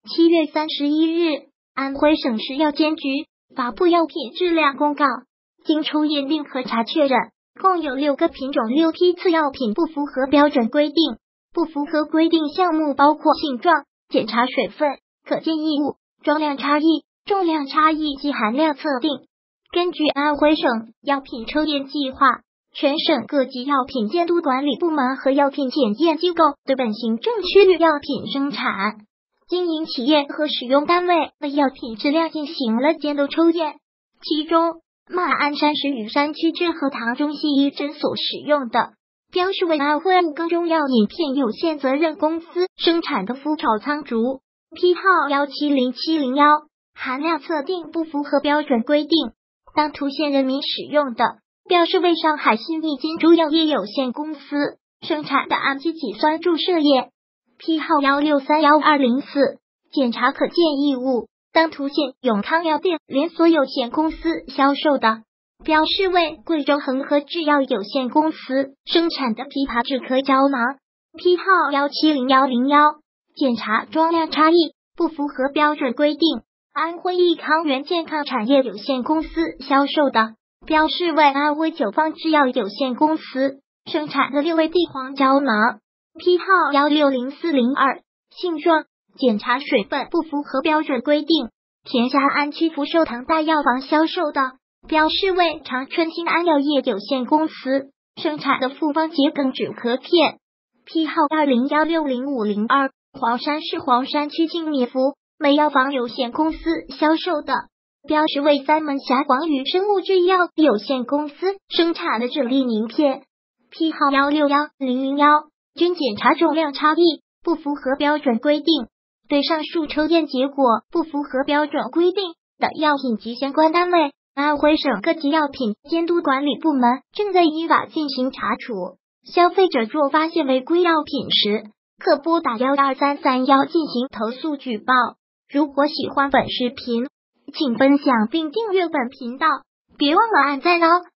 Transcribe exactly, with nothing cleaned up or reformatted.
七月三十一日，安徽省市药监局发布药品质量公告，经抽验定核查确认，共有六个品种六批次药品不符合标准规定。不符合规定项目包括性状、检查水分、可见异物、装量差异、重量差异及含量测定。根据安徽省药品抽验计划，全省各级药品监督管理部门和药品检验机构对本行政区域药品生产、经营企业和使用单位的药品质量进行了监督抽验。其中，马鞍山市羽山区致和堂中西医诊所使用的标示为安徽五更中药饮片有限责任公司生产的麸炒苍竹批号一七零七零一，含量测定不符合标准规定。当涂县人民使用的标示为上海新一金珠药业有限公司生产的氨基己酸注射液，批号一六三一二零四，检查可见异物。当涂县永康药店连锁有限公司销售的标示为贵州恒河制药有限公司生产的枇杷止咳胶囊，批号一七零一零一，检查装量差异，不符合标准规定。安徽益康源健康产业有限公司销售的标示为安徽九方制药有限公司生产的六味地黄胶囊，批号一六零四零二，性状、检查水分不符合标准规定。田下安区福寿堂大药房销售的标示为长春新安药业有限公司生产的复方桔梗止咳片，批号二零一六零五零二，黄山市黄山区净米福美药房有限公司销售的标示为三门峡广宇生物制药有限公司生产的止痢宁片，批号一六一零零一，均检查重量差异，不符合标准规定。对上述抽验结果不符合标准规定的药品及相关单位，安徽省各级药品监督管理部门正在依法进行查处。消费者若发现违规药品时，可拨打一二三三一进行投诉举报。如果喜欢本视频，请分享并订阅本频道，别忘了按赞哦。